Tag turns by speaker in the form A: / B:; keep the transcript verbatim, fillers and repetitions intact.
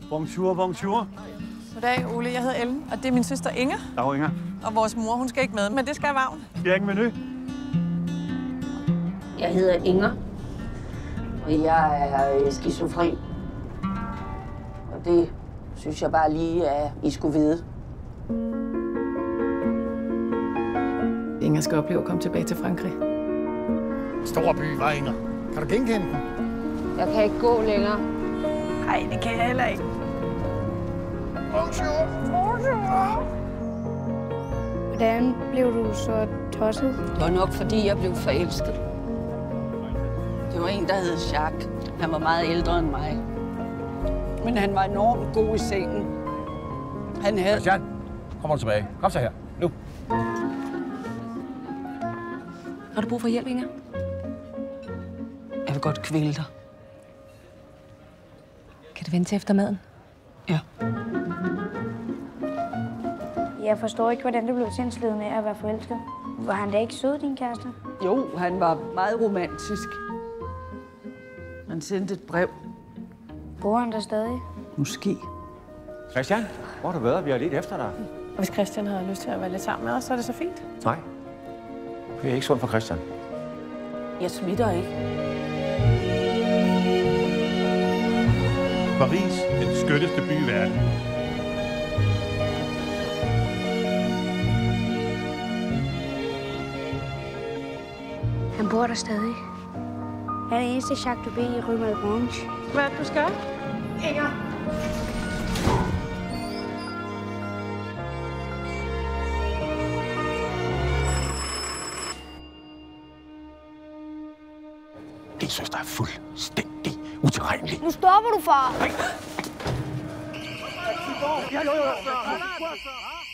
A: Bonjour, bonjour.
B: Goddag, Ole. Jeg hedder Ellen, og det er min søster Inger.
A: Dag, Inger.
B: Og vores mor, hun skal ikke med, men det skal Vagn.
A: Vi har ingen menu.
C: Jeg hedder Inger, og jeg er skizofren. Og det synes jeg bare lige, at I skulle vide.
B: Inger skal opleve at komme tilbage til Frankrig.
D: Storby var Inger. Kan du genkende den?
C: Jeg kan ikke gå længere.
B: Nej, det kan jeg heller ikke.
D: Bonjour. Bonjour.
E: Hvordan blev du så tosset?
C: Det var nok, fordi jeg blev forelsket. Det var en, der hed Jacques. Han var meget ældre end mig. Men han var enormt god i sengen. Han havde...
D: Christian, kommer du tilbage. Kom så her. Nu.
C: Har du brug for hjælp, Inger? Jeg vil godt kvæle dig.
F: Kan det vente til efter maden?
C: Ja.
E: Jeg forstår ikke, hvordan du blev sindslidende af at være forelsket. Var han da ikke sød, din kæreste?
C: Jo, han var meget romantisk. Han sendte et brev.
E: Bor han der stadig?
C: Måske.
A: Christian, hvor har du været? Vi har lidt efter dig.
B: Og hvis Christian havde lyst til at være lidt sammen med os, så er det så fint.
A: Nej. Det er ikke sundt for Christian.
C: Jeg smitter ikke.
A: Paris, den skønneste by i verden.
E: Han bor der stadig. Han er det eneste Jacques Dubé i Rue Malebranche.
B: Hvad er det, du skal?
E: Inger.
D: Din søster er fuldstændig utilregnelig.
E: Nu stopper du, far!
D: Ja, jo, jo, jo.